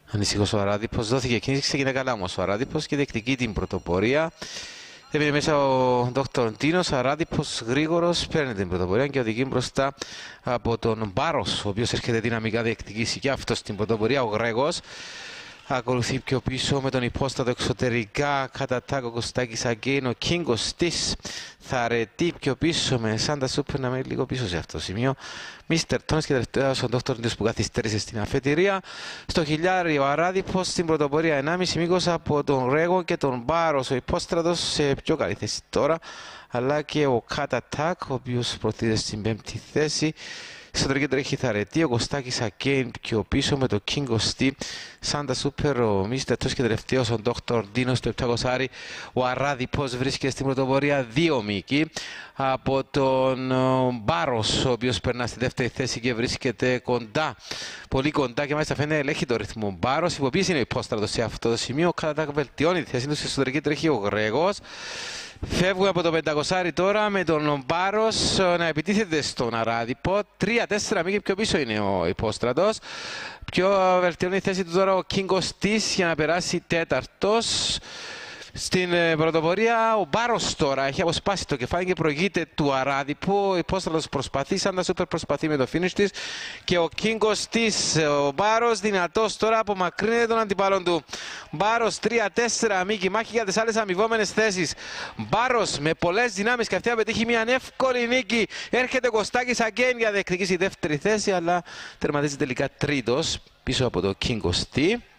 Ανησυχός ο Αράδειπος, δόθηκε κίνηση, ξεκινά καλά όμως ο Αράδειπος και διεκδικεί την πρωτοπορία. Έμεινε μέσα ο Δόκτωρ Ντίνος, Αράδειπος γρήγορος, παίρνει την πρωτοπορία και οδηγεί μπροστά από τον Μπάρος, ο οποίος έρχεται δυναμικά διεκδικήσει και αυτός την πρωτοπορία. Ο Γρέγος ακολουθεί πιο πίσω με τον υπόστατο εξωτερικά, κατά τάκο Κωστάκης Αγκέιν, ο Κίνγκος της θα αρετεί πιο πίσω με Σάντα Σούπερ να μένει λίγο πίσω σε αυτό το σημείο. Μίστερ Τόνες και τελευταίος ο Δόκτωρ Ντίνος που καθυστέρησε στην αφετηρία. Στο χιλιάρι ο Αράδειπος στην πρωτοπορία 1,5 μήκος από τον Γρέγο και τον Μπάρος, ο υπόστρατος σε πιο καλή θέση τώρα, αλλά και ο Κατατάκ, ο οποίος προτείνεται στην 5η θέση. Στο τρίτο τρέχει θα αρετεί, ο Κωστάκης Αγκέιν πιο πίσω με το King Κωστή, Σάντα Σούπερ, ο Μίστερ Τός και τελευταίος ο Δόκτωρ Ντίνος στο 700. Ο Αράδειπος βρίσκεται στην πρωτοπορία 2 μήκη από τον Μπάρος, ο οποίος περνά στη δεύτερη θέση και βρίσκεται κοντά, πολύ κοντά και μάλιστα φαίνεται ελέγχει το ρυθμό. Μπάρος, υποποίηση είναι ο υπόστρατος σε αυτό το σημείο, κατά τα βελτιώνει τη θέση του, στη εσωτερική τρέχει ο Γρέγος. Φεύγουμε από το 500 τώρα με τον Μπάρος να επιτίθεται στον Αράδειπο. 3-4 μήκη πιο πίσω είναι ο υπόστρατος. Πιο βελτιώνει η θέση του τώρα ο Κίνγκος της για να περάσει τέταρτος. Στην πρωτοπορία ο Μπάρος τώρα έχει αποσπάσει το κεφάλι και προηγείται του Αράδειπου. Ο υπόστρατος προσπαθεί, σαν τα Σούπερ προσπαθεί με το finish της και ο Κίνγκος της, ο Μπάρος δυνατός τώρα απομακρύνεται τον αντιπάλων του. Μπάρος 3-4 μήκη, μάχη για τις άλλες αμοιβόμενες θέσεις. Μπάρος με πολλές δυνάμεις και αυτή απαιτήσει μια εύκολη νίκη. Έρχεται ο Κωστάκης Αγκέιν για να διεκδικήσει δεύτερη θέση, αλλά τερματίζει τελικά τρίτος πίσω από το Κίνγκος της.